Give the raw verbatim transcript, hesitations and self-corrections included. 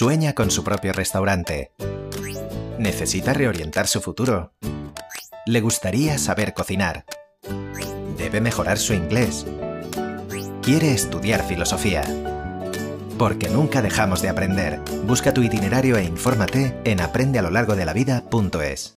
Sueña con su propio restaurante. Necesita reorientar su futuro. Le gustaría saber cocinar. Debe mejorar su inglés. Quiere estudiar filosofía. Porque nunca dejamos de aprender. Busca tu itinerario e infórmate en aprende a lo largo de la vida punto es.